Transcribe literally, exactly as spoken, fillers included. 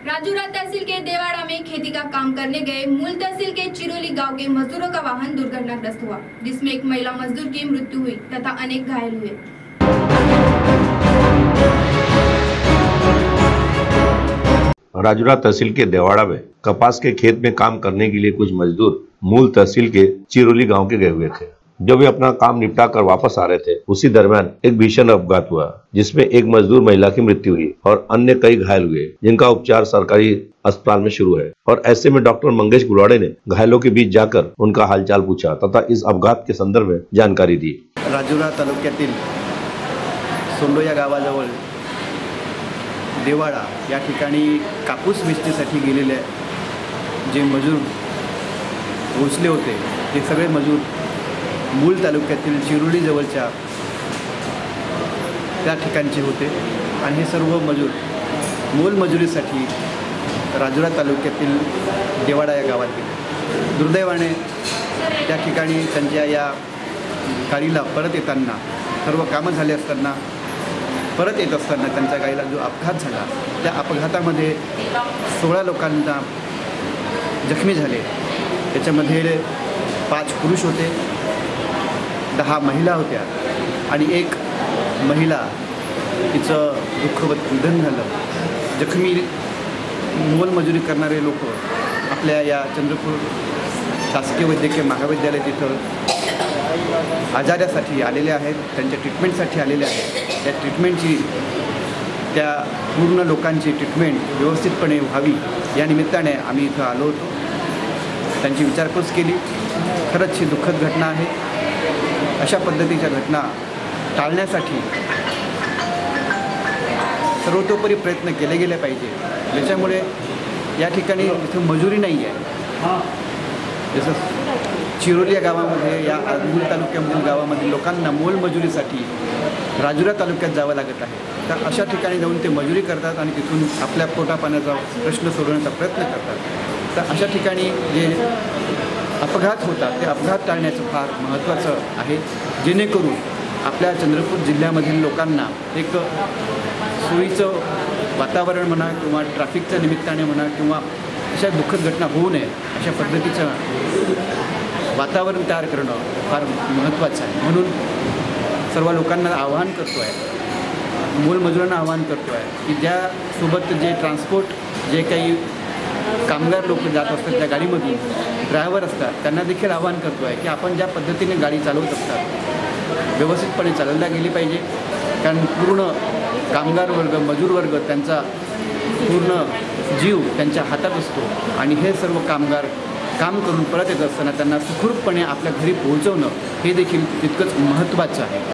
राजूरा तहसील के देवाड़ा में खेती का काम करने गए मूल तहसील के चिरोली गांव के मजदूरों का वाहन दुर्घटनाग्रस्त हुआ, जिसमें एक महिला मजदूर की मृत्यु हुई तथा अनेक घायल हुए। राजूरा तहसील के देवाड़ा में कपास के खेत में काम करने के लिए कुछ मजदूर मूल तहसील के चिरोली गांव के गए हुए थे। जब वे अपना काम निपटा कर वापस आ रहे थे, उसी दरमियान एक भीषण अपघात हुआ, जिसमें एक मजदूर महिला की मृत्यु हुई और अन्य कई घायल हुए, जिनका उपचार सरकारी अस्पताल में शुरू है। और ऐसे में डॉक्टर मंगेश गुलाड़े ने घायलों के बीच जाकर उनका हालचाल पूछा तथा इस अपघात के संदर्भ में जानकारी दी। राजूरा तालुक्यातील सोंडो या गावाजवळ देवाड़ा या ठिकाणी कापूस वेचणीसाठी गेलेले जे मजूर पोहोचले होते, ते सगळे मजूर मूल तालुक्यातील चिरोली जवळच्या त्या ठिकाणचे होते आणि हे सर्व मजूर मोलमजुरीसाठी राजूरा तालुक्यातील देवाड़ा या गावात गेले। दुर्दैवाने त्या ठिकाणी त्यांच्या या गाडीला परत येताना सर्व कामं झाले असताना परत येत असताना त्यांच्या गाडीला जो अपघात झाला, त्या अपघातामध्ये सोळा लोकांना जखमी झाले। त्याच्यामध्ये पाच पुरुष होते, दहा महिला होत्या आणि एक महिला तिचं दुःखद निधन झालं। जखमी मोलमजुरी करणारे लोक आपल्या या चंद्रपूर शासकीय वैद्यकीय महाविद्यालय तिथं आजारासाठी आलेले आहेत, त्यांच्या ट्रीटमेंटसाठी आलेले आहेत। त्या ट्रीटमेंटची त्या पूर्ण लोकांची ट्रीटमेंट व्यवस्थितपणे व्हावी या निमित्ताने आम्ही इथं आलो होतो, त्यांची विचारपूस केली। खरंच ही दुःखद घटना आहे। अशा पद्धतीच्या घटना टाळण्यासाठी सर्वतोपरी प्रयत्न केले गेले पाहिजे, ज्याच्यामुळे या ठिकाणी इथं मजुरी नाही आहे। जसं चिरोली या गावामध्ये या मूल तालुक्यामधील गावामधील लोकांना मोलमजुरीसाठी राजूरा तालुक्यात जावं लागत आहे, तर अशा ठिकाणी जाऊन ते मजुरी करतात आणि तिथून आपल्या पोटापाण्याचा प्रश्न सोडवण्याचा प्रयत्न करतात। तर अशा ठिकाणी जे अपघात होतात ते अपघात टाळण्याचं फार महत्त्वाचं आहे, जेणेकरून आपल्या चंद्रपूर जिल्ह्यामधील लोकांना एक सोयीचं वातावरण म्हणा किंवा ट्रॅफिकच्या निमित्ताने म्हणा किंवा अशा दुःखद घटना होऊ नये अशा पद्धतीचं वातावरण तयार करणं फार महत्त्वाचं आहे। म्हणून सर्व लोकांना आवाहन करतो आहे, मोलमजुरांना आवाहन करतो आहे की ज्यासोबत जे ट्रान्सपोर्ट जे काही कामगार लोक जात असतात त्या गाडीमधून ड्रायव्हर असतात, त्यांना देखील आवाहन करतो आहे की आपण ज्या पद्धतीने गाडी चालवत असतात व्यवस्थितपणे चालवल्या गेली पाहिजे, कारण पूर्ण कामगार वर्ग मजूर वर्ग त्यांचा पूर्ण जीव त्यांच्या हातात असतो आणि हे सर्व कामगार काम करून परत येत असताना त्यांना सुखरूपपणे आपल्या घरी पोहोचवणं हे देखील तितकंच महत्त्वाचं आहे।